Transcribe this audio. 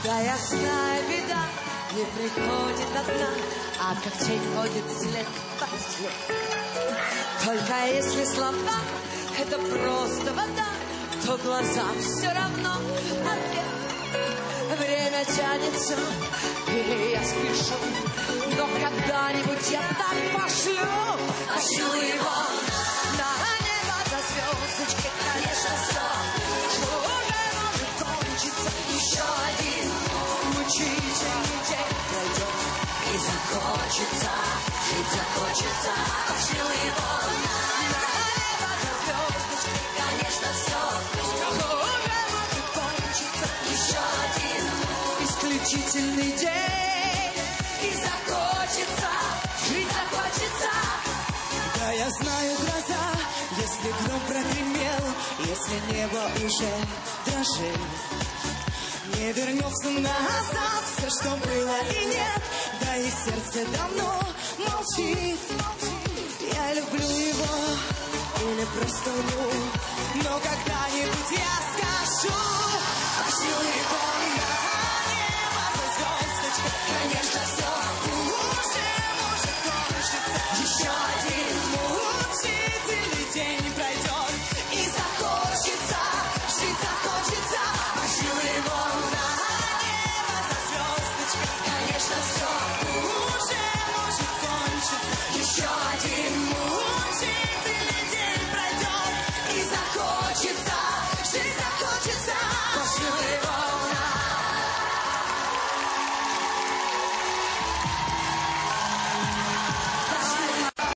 Да, ясная беда не приходит одна, а как тень ходит след по след. Только если слова — это просто вода, то глазам все равно ответ. Время тянется, и я спешу, но когда-нибудь я так пошлю его на небо за звездочкой, конечно, все, что уже может кончиться. Еще один мучительный день пройдет, и захочется, жить захочется. Пошлю его на небо за звездочкой, конечно, все, что уже может кончиться. Еще один исключительный день, и захочется, жить захочется. Да, я знаю гроза, если гром прогремел, если небо уже дрожит, не вернется назад все, что было и нет. Да и сердце давно молчит. Я люблю его или просто лгу, но когда-нибудь я скажу: пошлю